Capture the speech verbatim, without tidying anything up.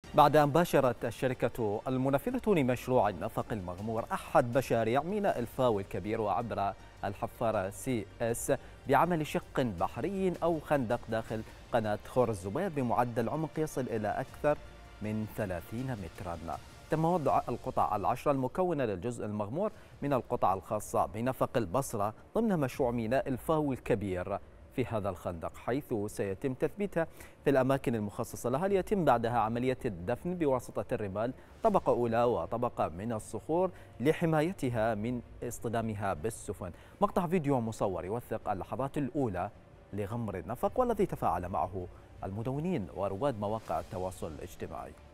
بعد أن باشرت الشركة المنفذة لمشروع النفق المغمور أحد مشاريع ميناء الفاو الكبير وعبر الحفارة سي اس بعمل شق بحري أو خندق داخل قناة خور الزبير بمعدل عمق يصل إلى أكثر من ثلاثين مترا. تم وضع القطع العشرة المكونة للجزء المغمور من القطع الخاصة بنفق البصرة ضمن مشروع ميناء الفاو الكبير في هذا الخندق، حيث سيتم تثبيتها في الأماكن المخصصة لها ليتم بعدها عملية الدفن بواسطة الرمال طبقة أولى وطبقة من الصخور لحمايتها من اصطدامها بالسفن. مقطع فيديو مصور يوثق اللحظات الأولى لغمر النفق والذي تفاعل معه المدونين ورواد مواقع التواصل الاجتماعي.